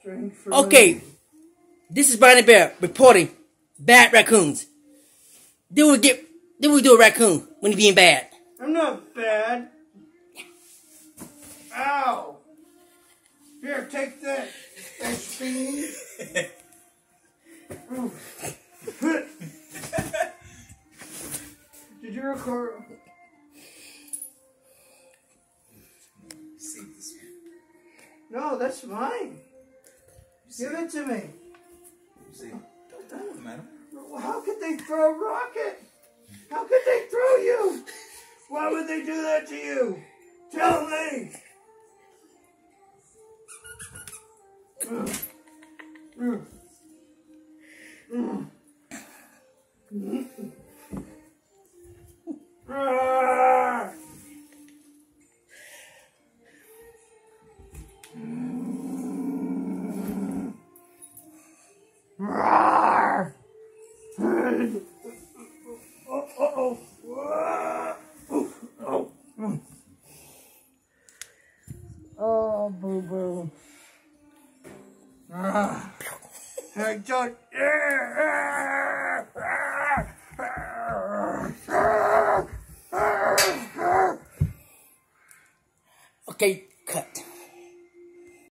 Okay, this is Bonnie Bear reporting bad raccoons. Then we do a raccoon when he's being bad. I'm not bad. Ow! Here, take that. That's fiend. Did you record? See this? No, that's mine. Give it to me. See? Don't tell him, madam. How could they throw a rocket? How could they throw you? Why would they do that to you? Tell me. Oh, boo boo. I don't. Okay, cut.